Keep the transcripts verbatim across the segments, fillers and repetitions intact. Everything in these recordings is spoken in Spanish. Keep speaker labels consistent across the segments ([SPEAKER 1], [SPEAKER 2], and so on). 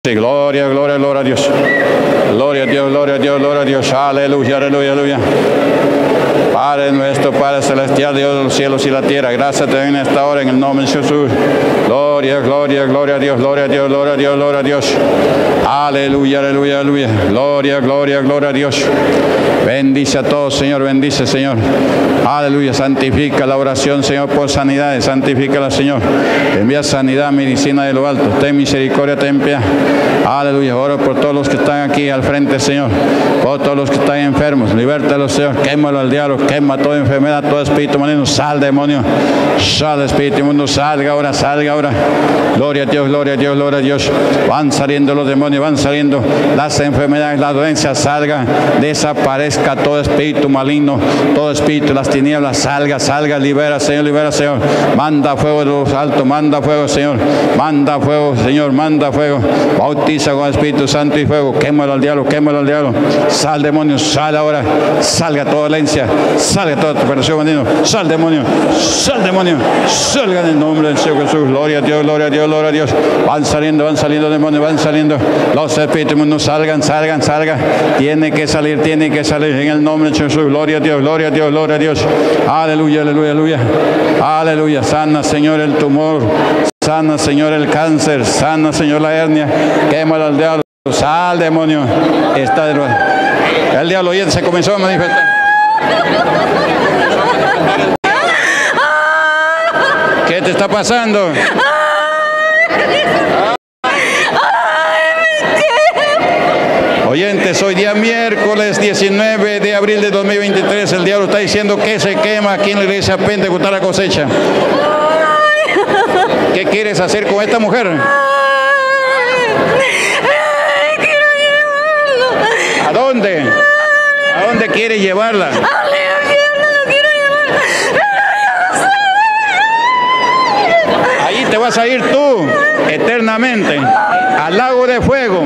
[SPEAKER 1] Sí, gloria, gloria, gloria a Dios. Gloria a Dios, gloria a Dios, gloria a Dios. Aleluya, aleluya, aleluya. Padre nuestro, Padre celestial, Dios de los cielos y la tierra, gracias te doy en esta hora en el nombre de Jesús. Gloria, gloria, gloria a Dios, gloria a Dios, gloria a Dios, gloria a Dios. Aleluya, aleluya, aleluya. Gloria, gloria, gloria a Dios. Bendice a todos, Señor, bendice, Señor. Aleluya, santifica la oración, Señor, por sanidades, santifícala, Señor. Envía sanidad, medicina de lo alto. Ten misericordia, ten piedad. Aleluya, oro por todos los que están aquí al frente, Señor. Por todos los que están enfermos, libértalos, Señor. Quémalo al diablo, quema toda enfermedad, todo espíritu maligno. Sal, demonio. Sal, espíritu inmundo, salga ahora, salga ahora. Gloria a Dios, gloria a Dios, gloria a Dios. Van saliendo los demonios, van saliendo las enfermedades, las dolencias, salga, desaparezca todo espíritu maligno, todo espíritu, las tinieblas, salga, salga, libera, Señor, libera, Señor. Manda fuego de los altos, manda fuego, Señor. Manda fuego, Señor, manda fuego. Bautiza con Espíritu Santo y fuego. Quémalo al diablo, quémalo al diablo. Sal, demonio, sal ahora. Salga toda dolencia, salga toda operación maligno. Sal, demonio, sal, demonio. Salga en el nombre del Señor Jesús. Gloria a Dios, gloria a Dios, gloria a Dios. Van saliendo, van saliendo demonios, van saliendo. Los espíritus inmundos, salgan, salgan, salgan. Tiene que salir, tiene que salir en el nombre de Jesús. Gloria a Dios, gloria a Dios, gloria a Dios. Aleluya, aleluya, aleluya. Aleluya. Sana, Señor, el tumor. Sana, Señor, el cáncer. Sana, Señor, la hernia. Quémalo al diablo. Sal, demonio. Está de nuevo. El diablo ya se comenzó a manifestar. ¿Qué te está pasando? Oyentes, hoy día miércoles diecinueve de abril de dos mil veintitrés, el diablo está diciendo que se quema aquí en la iglesia Pentecostal La Cosecha. ¿Qué quieres hacer con esta mujer? ¿A dónde? ¿A dónde quieres llevarla? Ahí te vas a ir tú eternamente al lago de fuego.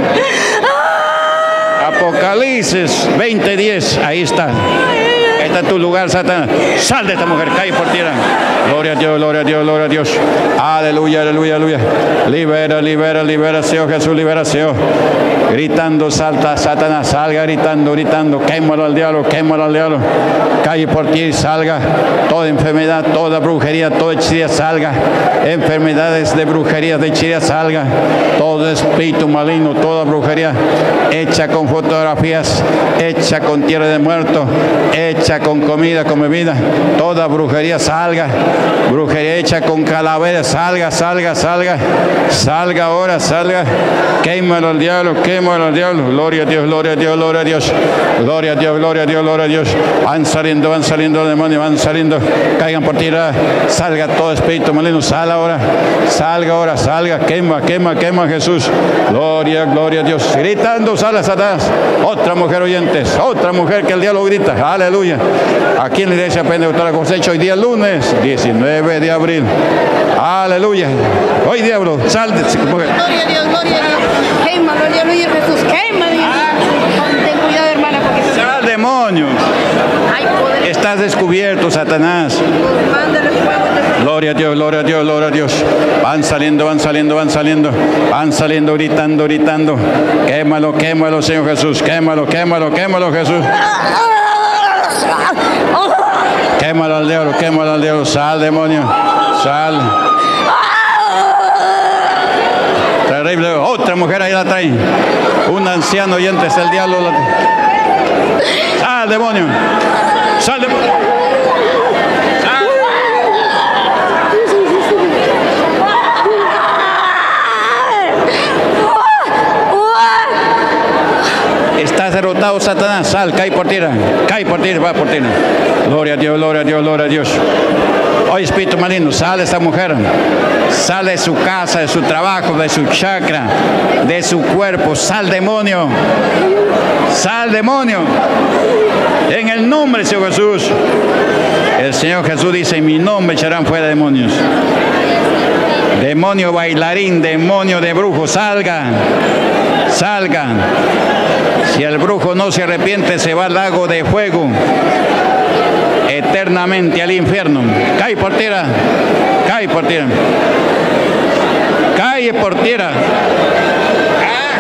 [SPEAKER 1] Apocalipsis veinte diez, ahí está. Este es tu lugar, Satanás. Sal de esta mujer, cae por tierra. Gloria a Dios, gloria a Dios, gloria a Dios. Aleluya, aleluya, aleluya. Libera, libera, libera, Señor Jesús, libera, Señor. Gritando, salta, Satanás, salga gritando, gritando. Quémalo al diablo, quémalo al diablo. Cae por ti, salga. Toda enfermedad, toda brujería, toda hechicería, salga. Enfermedades de brujería, de hechicería, salga. Todo espíritu maligno, toda brujería, hecha con fotografías, hecha con tierra de muertos, hecha con comida, con bebida, toda brujería salga, brujería hecha con calaveras, salga, salga, salga, salga ahora, salga, quémalo al diablo, quémalo al diablo, gloria a Dios, gloria a Dios, gloria a Dios, gloria a Dios, gloria a Dios, gloria a Dios, van saliendo, van saliendo los demonios, van saliendo, caigan por tierra, salga todo espíritu maligno, sal ahora, salga ahora, salga, quema, quema, quema Jesús, gloria, gloria a Dios, gritando, sale Satanás, otra mujer oyentes, otra mujer que el diablo grita, aleluya. Aquí en la iglesia Pentecostal La Cosecha, hoy día lunes diecinueve de abril. Aleluya. Hoy diablo, sal de mujer.
[SPEAKER 2] Gloria a Dios, gloria a Dios. Quémalo, aleluya, Jesús, quémalo. Ten cuidado, hermana, porque
[SPEAKER 1] sal, demonio.
[SPEAKER 2] hay poder.
[SPEAKER 1] Estás descubierto, Satanás.
[SPEAKER 2] Mándale fuego.
[SPEAKER 1] Gloria a Dios, gloria a Dios, gloria a Dios. Van saliendo, van saliendo, van saliendo. Van saliendo, gritando, gritando. Quémalo, quémalo, Señor Jesús. Quémalo, quémalo, quémalo, Jesús. Quémalo al diablo, quémalo al diablo. Sal, demonio. Sal. Terrible. Otra mujer ahí la trae. Un anciano oyente es el diablo. Sal, demonio. Sal, demonio. Sal. Estás derrotado, Satanás. Sal, cae por tierra. Cae por tierra, va por tierra. Gloria a Dios, gloria a Dios, gloria a Dios. Hoy espíritu maligno, sale esta mujer. Sale de su casa, de su trabajo, de su chakra, de su cuerpo. Sal, demonio. Sal, demonio. En el nombre de Señor Jesús. El Señor Jesús dice, en mi nombre echarán fuera demonios. Demonio bailarín, demonio de brujo, salga. Salga. Si el brujo no se arrepiente, se va al lago de fuego. Eternamente al infierno. Cae por tierra. Cae por tierra. Cae por tierra. Ah.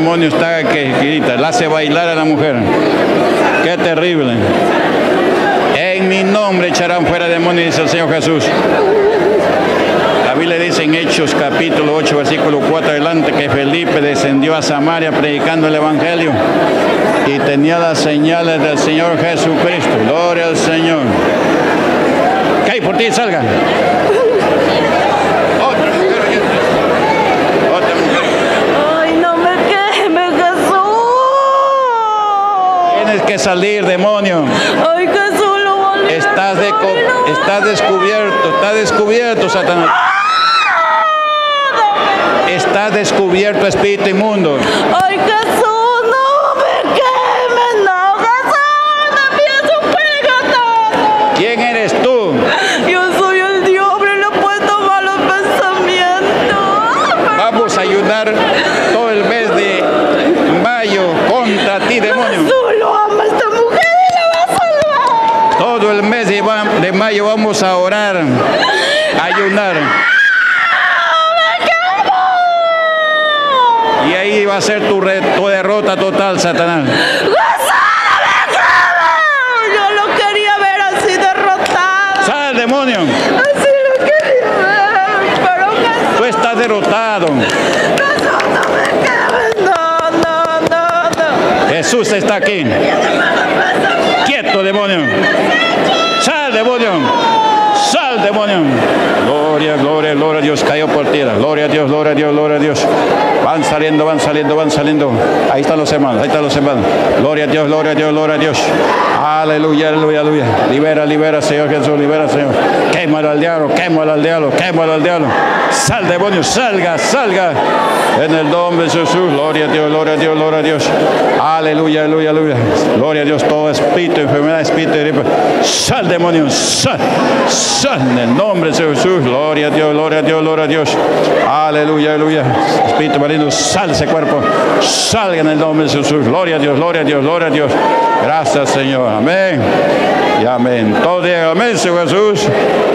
[SPEAKER 1] demonio está que grita, la hace bailar a la mujer. Qué terrible. En mi nombre echarán fuera demonios, dice el Señor Jesús. La Biblia dice en Hechos capítulo ocho, versículo cuatro adelante, que Felipe descendió a Samaria predicando el Evangelio y tenía las señales del Señor Jesucristo. Gloria al Señor. ¿Qué? Por ti, salga. Otra mujer oyente. Otra mujer.
[SPEAKER 2] Ay, no me quemes, Jesús.
[SPEAKER 1] Tienes que salir, demonio.
[SPEAKER 2] Ay, Jesús, lo voy a liberar.
[SPEAKER 1] Estás, de
[SPEAKER 2] Ay, no.
[SPEAKER 1] estás descubierto, estás descubierto, Satanás. Estás descubierto, espíritu inmundo.
[SPEAKER 2] Ay, Jesús, no me quemes, no, Jesús, no pienso pegar.
[SPEAKER 1] ¿Quién eres tú?
[SPEAKER 2] Yo soy el diablo y le he puesto malos pensamientos.
[SPEAKER 1] Vamos a ayudar todo el mes de mayo contra ti, demonio.
[SPEAKER 2] Jesús lo ama a esta mujer y la va a salvar.
[SPEAKER 1] Todo el mes de, de mayo vamos a orar, a ayunar. Y ahí va a ser tu, re, tu derrota total, Satanás.
[SPEAKER 2] Yo lo quería ver así derrotado.
[SPEAKER 1] ¡Sal, demonio!
[SPEAKER 2] Así lo quería ver. Pero Jesús,
[SPEAKER 1] Tú estás derrotado.
[SPEAKER 2] Jesús, no me quemes. No, no, no, no.
[SPEAKER 1] Jesús está aquí. ¡Quieto, demonio! ¡Sal, demonio! ¡Sal, demonio! Gloria, gloria, gloria a Dios. Cayó por tierra. Gloria a Dios, gloria a Dios, gloria a Dios. Van saliendo, van saliendo, van saliendo. Ahí están los hermanos, ahí están los hermanos. Gloria a Dios, gloria a Dios, gloria a Dios. Aleluya, aleluya, aleluya. Libera, libera, Señor Jesús, libera, Señor. Quémalo al diablo, quémalo al diablo, quémalo al diablo. Sal, demonio, salga, salga. En el nombre de Jesús. Gloria a Dios, gloria a Dios, gloria a Dios. Aleluya, aleluya, aleluya. Gloria a Dios, todo espíritu, enfermedad, espíritu de gripe. Sal, demonio, sal, sal. En el nombre de Jesús. Gloria a Dios, gloria a Dios, gloria a Dios. Aleluya, aleluya. Espíritu maligno, sal ese cuerpo. Salga en el nombre de Jesús. Gloria a Dios, gloria a Dios, gloria a Dios. Gracias, Señor. Amén. Y amén. Todos digan amén, Señor Jesús.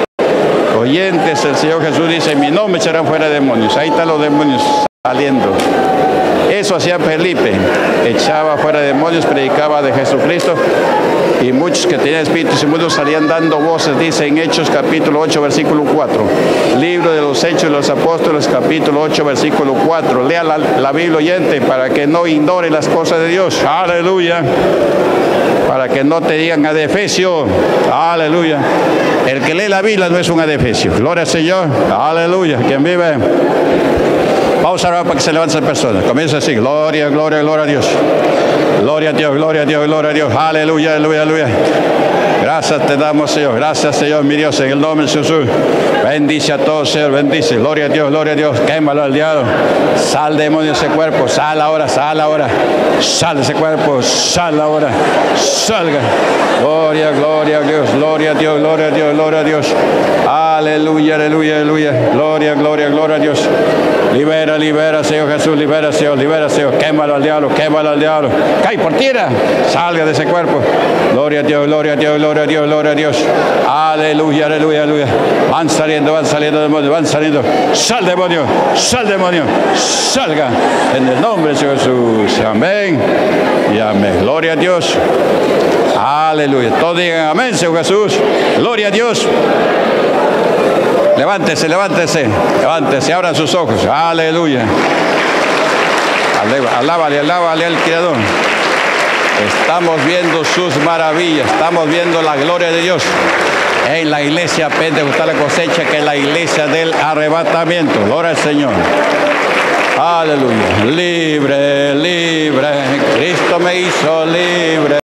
[SPEAKER 1] Oyentes, el Señor Jesús dice, en mi nombre echarán fuera demonios. Ahí están los demonios saliendo. Eso hacía Felipe, echaba fuera demonios, predicaba de Jesucristo, y muchos que tenían espíritus inmundos salían dando voces, dice en Hechos capítulo ocho, versículo cuatro. Libro de los Hechos de los Apóstoles, capítulo ocho, versículo cuatro. Lea la, la Biblia, oyente, para que no ignore las cosas de Dios. Aleluya. Para que no te digan adefesio. Aleluya. El que lee la Biblia no es un adefesio. Gloria al Señor. Aleluya. Quien vive. Vamos a orar para que se levanten personas. Comienza así. Gloria, gloria, gloria a Dios. Gloria a Dios, gloria a Dios, gloria a Dios. Aleluya, aleluya, aleluya. Gracias te damos, Señor. Gracias, Señor, mi Dios, en el nombre de Jesús. Bendice a todos, Señor. Bendice. Gloria a Dios, gloria a Dios. Quémalo al diablo. Sal, demonio, de ese cuerpo. Sal ahora, sal ahora. Sal de ese cuerpo. Sal ahora. Salga. Gloria, gloria a Dios. Gloria a Dios, gloria a Dios, gloria a Dios. Aleluya, aleluya, aleluya. Gloria, gloria, gloria a Dios. Libera, libera, Señor Jesús. Libera, Señor. Libera, Señor. Quémalo al diablo. Quémalo al diablo. Cae por tierra. Salga de ese cuerpo. Gloria a Dios, gloria a Dios, gloria a Dios, gloria a Dios. Aleluya, aleluya, aleluya. Van saliendo, van saliendo demonios, van saliendo. Sal, demonio, sal, demonio. Salga en el nombre de Jesús. Amén y amén. Gloria a Dios. Aleluya. Todos digan amén, Señor Jesús. Gloria a Dios. Levántese, levántese, levántese, abran sus ojos. Aleluya. Alábale, alábale al Creador. Estamos viendo sus maravillas, estamos viendo la gloria de Dios en la iglesia pentecostal la cosecha, que es la iglesia del arrebatamiento. Gloria al Señor. Aleluya. Libre, libre, Cristo me hizo libre.